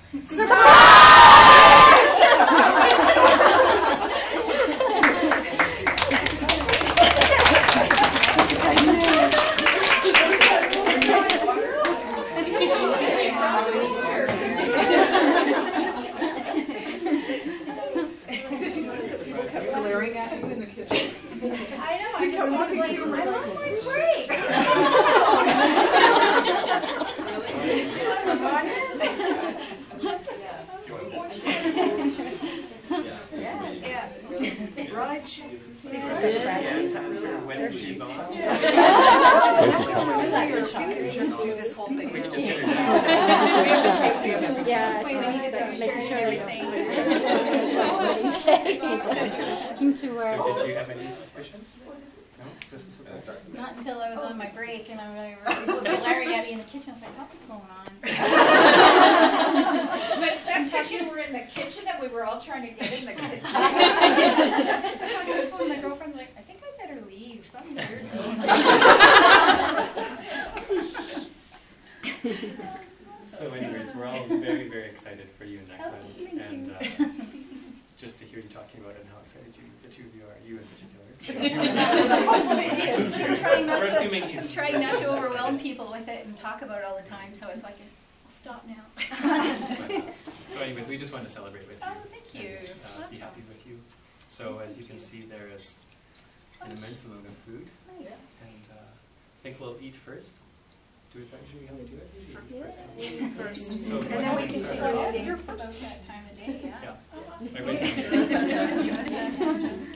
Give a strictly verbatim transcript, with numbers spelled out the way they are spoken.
Did you notice that people kept glaring at you in the kitchen? I know, I just wanted like, I'm on my break. Yes. Fried cheese. When she's on. We can just do this whole thing. We can just get her down. Yeah, she's making sure everything. So did you have any suspicions? No? Just a surprise? Not until I was on my break and I was glaring at me in the kitchen. I was like, something's going on. But that's because you were in the kitchen and we were all trying to get in the kitchen. I was phone my girlfriend like, I think I better leave. Something weird's going on. So anyways, we're all very, very excited for you, Necklin. Oh, thank and you. uh, just to hear you talking about it and how excited you, the two of you are, you in particular. I'm trying not We're to, assuming I'm he's trying not to he's overwhelm excited. people with it and talk about it all the time, so it's like, I'll stop now. But, uh, so anyways, we just want to celebrate with you. Oh, thank you. And, uh, be happy with you. So as you can see, there is an immense amount of food. Nice. And uh, I think we'll eat first. Do is that usually how we do it? Usually eat Yeah. first. First. So And then we everybody's, continue uh, eating. It's about that time of day, yeah. Yeah. Everybody's